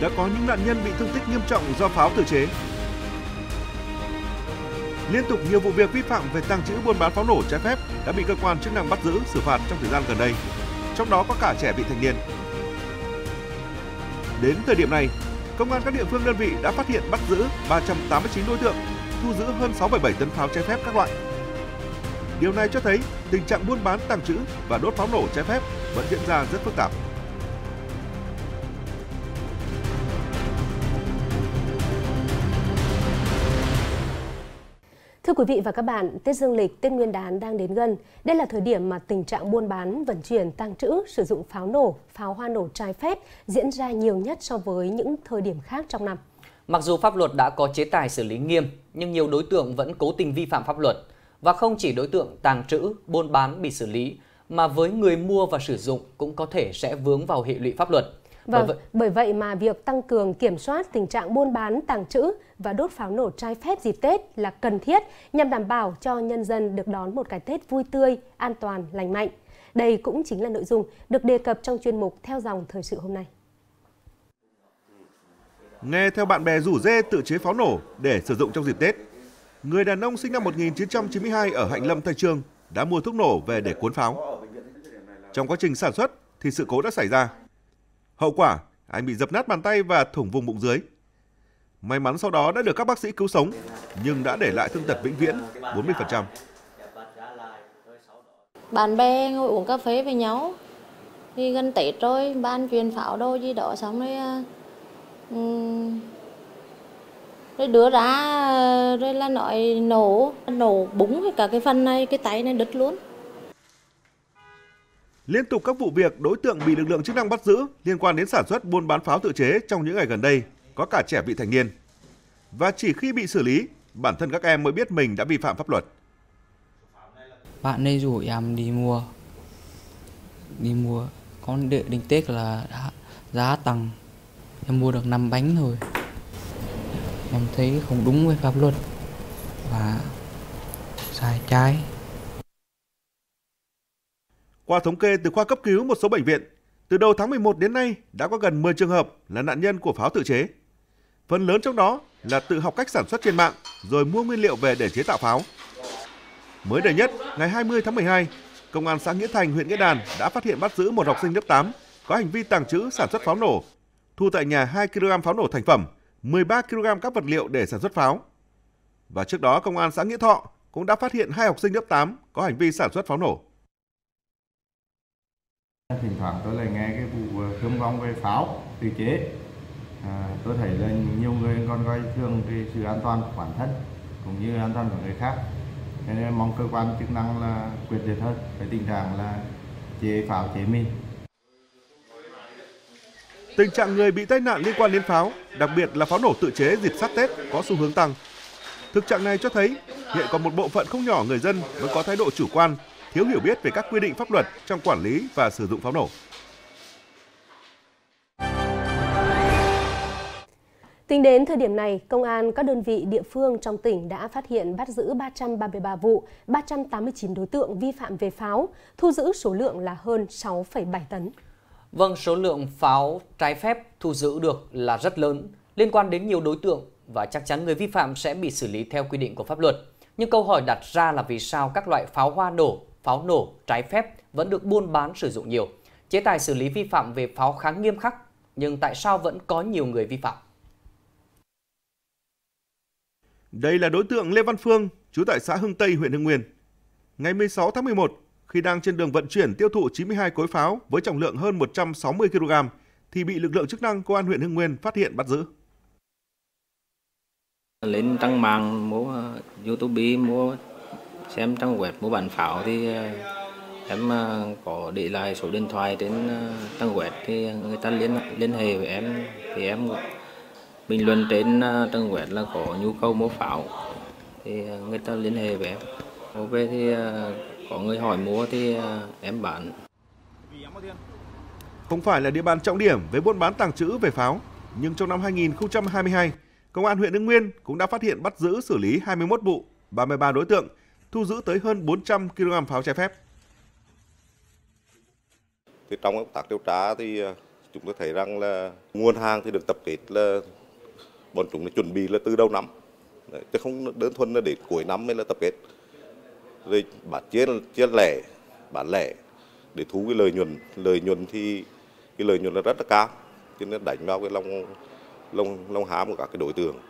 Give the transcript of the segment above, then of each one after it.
đã có những nạn nhân bị thương tích nghiêm trọng do pháo tự chế. Liên tục nhiều vụ việc vi phạm về tàng trữ buôn bán pháo nổ trái phép đã bị cơ quan chức năng bắt giữ xử phạt trong thời gian gần đây, trong đó có cả trẻ vị thành niên. Đến thời điểm này, công an các địa phương đơn vị đã phát hiện bắt giữ 389 đối tượng, thu giữ hơn 6,7 tấn pháo trái phép các loại. Điều này cho thấy tình trạng buôn bán, tàng trữ và đốt pháo nổ trái phép vẫn diễn ra rất phức tạp. Thưa quý vị và các bạn, Tết Dương lịch, Tết Nguyên đán đang đến gần. Đây là thời điểm mà tình trạng buôn bán, vận chuyển, tàng trữ, sử dụng pháo nổ, pháo hoa nổ trái phép diễn ra nhiều nhất so với những thời điểm khác trong năm. Mặc dù pháp luật đã có chế tài xử lý nghiêm, nhưng nhiều đối tượng vẫn cố tình vi phạm pháp luật. Và không chỉ đối tượng tàng trữ, buôn bán bị xử lý, mà với người mua và sử dụng cũng có thể sẽ vướng vào hệ lụy pháp luật. Bởi vậy mà việc tăng cường kiểm soát tình trạng buôn bán, tàng trữ và đốt pháo nổ trái phép dịp Tết là cần thiết nhằm đảm bảo cho nhân dân được đón một cái Tết vui tươi, an toàn, lành mạnh. Đây cũng chính là nội dung được đề cập trong chuyên mục Theo dòng thời sự hôm nay. Nghe theo bạn bè rủ rê tự chế pháo nổ để sử dụng trong dịp Tết, người đàn ông sinh năm 1992 ở Hạnh Lâm, Thanh Chương đã mua thuốc nổ về để cuốn pháo. Trong quá trình sản xuất thì sự cố đã xảy ra. Hậu quả, anh bị dập nát bàn tay và thủng vùng bụng dưới. May mắn sau đó đã được các bác sĩ cứu sống, nhưng đã để lại thương tật vĩnh viễn 40%. Bạn bè ngồi uống cà phê với nhau, thì gần Tết rồi, ban truyền pháo đâu gì đó xong rồi đưa ra rồi là nói nổ búng hết cả cái phần này, cái tay này đứt luôn. Liên tục các vụ việc đối tượng bị lực lượng chức năng bắt giữ liên quan đến sản xuất buôn bán pháo tự chế trong những ngày gần đây, có cả trẻ vị thành niên. Và chỉ khi bị xử lý, bản thân các em mới biết mình đã vi phạm pháp luật. Bạn ấy rủ em đi mua, con đợi đến Tết là giá tăng, em mua được 5 bánh thôi. Em thấy không đúng với pháp luật và sai trái. Qua thống kê từ khoa cấp cứu một số bệnh viện, từ đầu tháng 11 đến nay đã có gần 10 trường hợp là nạn nhân của pháo tự chế. Phần lớn trong đó là tự học cách sản xuất trên mạng rồi mua nguyên liệu về để chế tạo pháo. Mới đây nhất, ngày 20 tháng 12, Công an xã Nghĩa Thành, huyện Nghĩa Đàn đã phát hiện bắt giữ một học sinh lớp 8 có hành vi tàng trữ sản xuất pháo nổ, thu tại nhà 2 kg pháo nổ thành phẩm, 13 kg các vật liệu để sản xuất pháo. Và trước đó, Công an xã Nghĩa Thọ cũng đã phát hiện 2 học sinh lớp 8 có hành vi sản xuất pháo nổ. Thỉnh thoảng tôi lại nghe cái vụ thương vong về pháo tự chế. Tôi thấy là nhiều người còn coi thường cái sự an toàn của bản thân cũng như an toàn của người khác. Nên mong cơ quan chức năng là quyết liệt hơn về tình trạng là chế pháo chế mìn. Tình trạng người bị tai nạn liên quan đến pháo, đặc biệt là pháo nổ tự chế dịp sát Tết có xu hướng tăng. Thực trạng này cho thấy hiện còn một bộ phận không nhỏ người dân vẫn có thái độ chủ quan, thiếu hiểu biết về các quy định pháp luật trong quản lý và sử dụng pháo nổ. Tính đến thời điểm này, Công an các đơn vị địa phương trong tỉnh đã phát hiện bắt giữ 333 vụ, 389 đối tượng vi phạm về pháo, thu giữ số lượng là hơn 6,7 tấn. Vâng, số lượng pháo trái phép thu giữ được là rất lớn, liên quan đến nhiều đối tượng và chắc chắn người vi phạm sẽ bị xử lý theo quy định của pháp luật. Nhưng câu hỏi đặt ra là vì sao các loại pháo hoa nổ, pháo nổ trái phép vẫn được buôn bán sử dụng nhiều? Chế tài xử lý vi phạm về pháo khá nghiêm khắc, nhưng tại sao vẫn có nhiều người vi phạm? Đây là đối tượng Lê Văn Phương, trú tại xã Hưng Tây, huyện Hưng Nguyên. Ngày 16 tháng 11, khi đang trên đường vận chuyển tiêu thụ 92 cối pháo với trọng lượng hơn 160 kg, thì bị lực lượng chức năng công an huyện Hưng Nguyên phát hiện bắt giữ. Lên trang mạng mua YouTube, mua xem trang web mua bán pháo thì em có để lại số điện thoại trên trang web thì người ta liên hệ với em thì em bình luận trên trang web là có nhu cầu mua pháo thì người ta liên hệ với em. Mua về thì có người hỏi mua thì em bán. Không phải là địa bàn trọng điểm về buôn bán tàng trữ về pháo, nhưng trong năm 2022, Công an huyện Hưng Nguyên cũng đã phát hiện bắt giữ xử lý 21 vụ, 33 đối tượng, thu giữ tới hơn 400 kg pháo trái phép. Trong công tác điều tra thì Chúng tôi thấy rằng là nguồn hàng thì được tập kết là bọn chúng là chuẩn bị là từ đầu năm, chứ không đơn thuần là đến cuối năm mới là tập kết. Rồi chia lẻ, bán lẻ để thu cái lợi nhuận thì cái lợi nhuận là rất là cao, cho nên đánh vào cái lòng hám của các cái đối tượng.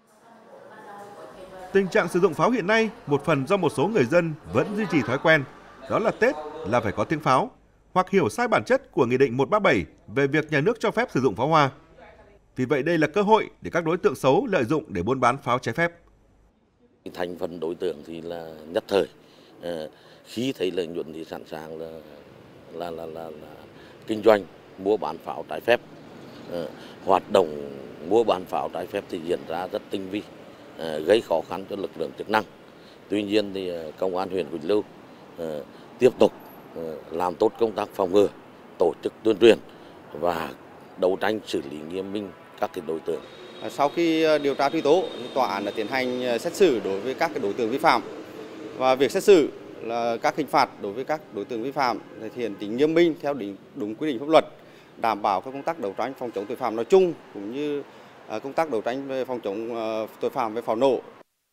Tình trạng sử dụng pháo hiện nay một phần do một số người dân vẫn duy trì thói quen, đó là Tết là phải có tiếng pháo, hoặc hiểu sai bản chất của Nghị định 137 về việc nhà nước cho phép sử dụng pháo hoa. Vì vậy đây là cơ hội để các đối tượng xấu lợi dụng để buôn bán pháo trái phép. Thành phần đối tượng thì là nhất thời, khi thấy lợi nhuận thì sẵn sàng là kinh doanh mua bán pháo trái phép. Hoạt động mua bán pháo trái phép thì diễn ra rất tinh vi, gây khó khăn cho lực lượng chức năng. Tuy nhiên thì công an huyện Quỳnh Lưu tiếp tục làm tốt công tác phòng ngừa, tổ chức tuyên truyền và đấu tranh xử lý nghiêm minh các đối tượng. Sau khi điều tra truy tố, tòa án đã tiến hành xét xử đối với các đối tượng vi phạm, và việc xét xử là các hình phạt đối với các đối tượng vi phạm thể hiện tính nghiêm minh theo đúng quy định pháp luật, đảm bảo các công tác đấu tranh phòng chống tội phạm nói chung cũng như công tác đấu tranh về phòng chống tội phạm về pháo nổ.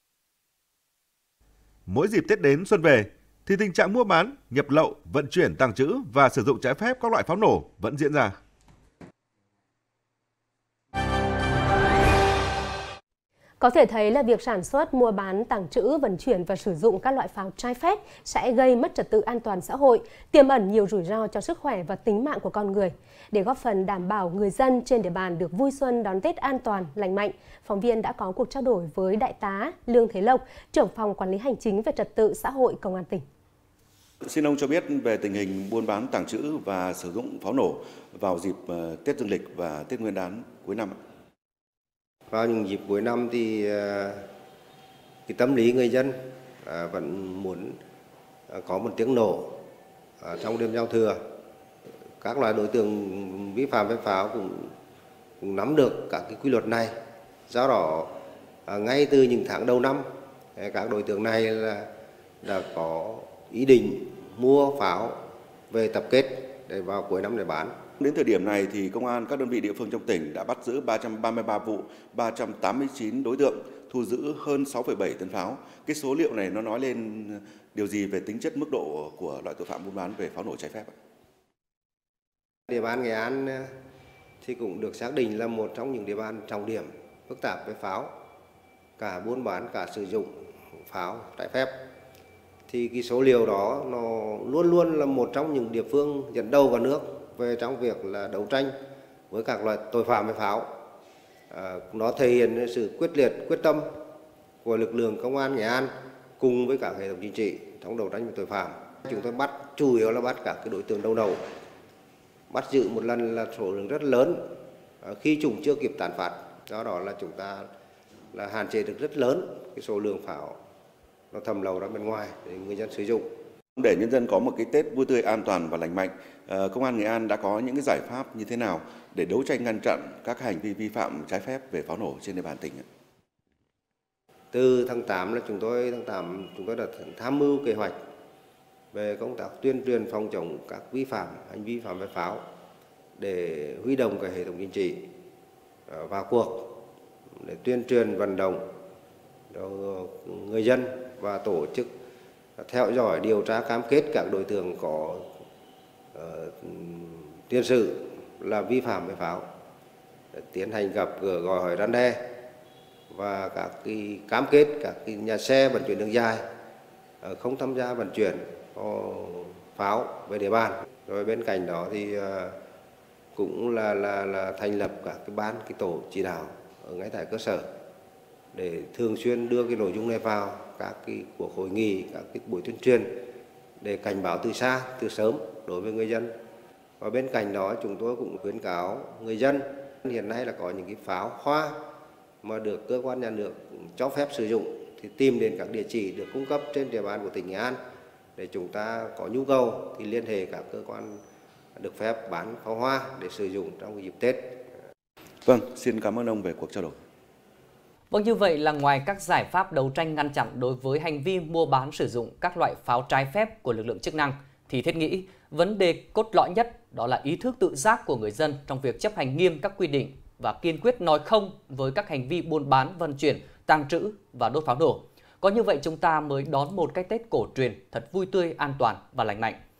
Mỗi dịp Tết đến xuân về thì tình trạng mua bán, nhập lậu, vận chuyển, tàng trữ và sử dụng trái phép các loại pháo nổ vẫn diễn ra. Có thể thấy là việc sản xuất, mua bán, tàng trữ, vận chuyển và sử dụng các loại pháo trái phép sẽ gây mất trật tự an toàn xã hội, tiềm ẩn nhiều rủi ro cho sức khỏe và tính mạng của con người. Để góp phần đảm bảo người dân trên địa bàn được vui xuân đón Tết an toàn, lành mạnh, phóng viên đã có cuộc trao đổi với Đại tá Lương Thế Lộc, trưởng phòng quản lý hành chính về trật tự xã hội Công an tỉnh. Xin ông cho biết về tình hình buôn bán, tàng trữ và sử dụng pháo nổ vào dịp Tết Dương lịch và Tết Nguyên đán cuối năm. Vào những dịp cuối năm thì cái tâm lý người dân vẫn muốn có một tiếng nổ trong đêm giao thừa. Các loại đối tượng vi phạm về pháo cũng nắm được các cái quy luật này. Do đó ngay từ những tháng đầu năm, các đối tượng này đã có ý định mua pháo về tập kết để vào cuối năm để bán. Đến thời điểm này thì công an các đơn vị địa phương trong tỉnh đã bắt giữ 333 vụ, 389 đối tượng, thu giữ hơn 6,7 tấn pháo. Cái số liệu này nó nói lên điều gì về tính chất mức độ của loại tội phạm buôn bán về pháo nổ trái phép? Địa bàn Nghệ An thì cũng được xác định là một trong những địa bàn trọng điểm phức tạp về pháo, cả buôn bán cả sử dụng pháo trái phép. Thì cái số liệu đó nó luôn luôn là một trong những địa phương dẫn đầu cả nước về trong việc là đấu tranh với các loại tội phạm về pháo. Nó thể hiện sự quyết liệt, quyết tâm của lực lượng công an Nghệ An cùng với cả hệ thống chính trị trong đấu tranh với tội phạm. Chúng tôi chủ yếu là bắt các cái đối tượng đầu nậu, bắt giữ một lần là số lượng rất lớn khi chúng chưa kịp tàn phát. Do đó là chúng ta là hạn chế được rất lớn cái số lượng pháo nó thầm lậu ra bên ngoài để người dân sử dụng. Để nhân dân có một cái Tết vui tươi, an toàn và lành mạnh, Công an Nghệ An đã có những cái giải pháp như thế nào để đấu tranh ngăn chặn các hành vi vi phạm trái phép về pháo nổ trên địa bàn tỉnh? Từ tháng 8 là chúng tôi đã tham mưu kế hoạch về công tác tuyên truyền phòng chống các hành vi phạm về pháo để huy động cả hệ thống chính trị vào cuộc để tuyên truyền vận động người dân và tổ chức theo dõi điều tra cam kết các đối tượng có tiền sử là vi phạm về pháo, tiến hành gặp gỡ gọi hỏi răn đe và các cái cam kết các cái nhà xe vận chuyển đường dài không tham gia vận chuyển pháo về địa bàn. Rồi bên cạnh đó thì cũng là thành lập các cái ban, cái tổ chỉ đạo ở ngay tại cơ sở để thường xuyên đưa cái nội dung này vào các cái cuộc hội nghị, các cái buổi tuyên truyền để cảnh báo từ xa, từ sớm đối với người dân. Và bên cạnh đó chúng tôi cũng khuyến cáo người dân hiện nay là có những cái pháo hoa mà được cơ quan nhà nước cho phép sử dụng thì tìm đến các địa chỉ được cung cấp trên địa bàn của tỉnh Nghệ An để chúng ta có nhu cầu thì liên hệ các cơ quan được phép bán pháo hoa để sử dụng trong dịp Tết. Vâng, xin cảm ơn ông về cuộc trao đổi. Vâng, như vậy là ngoài các giải pháp đấu tranh ngăn chặn đối với hành vi mua bán sử dụng các loại pháo trái phép của lực lượng chức năng, thì thiết nghĩ vấn đề cốt lõi nhất đó là ý thức tự giác của người dân trong việc chấp hành nghiêm các quy định và kiên quyết nói không với các hành vi buôn bán, vận chuyển, tàng trữ và đốt pháo nổ. Có như vậy chúng ta mới đón một cái Tết cổ truyền thật vui tươi, an toàn và lành mạnh.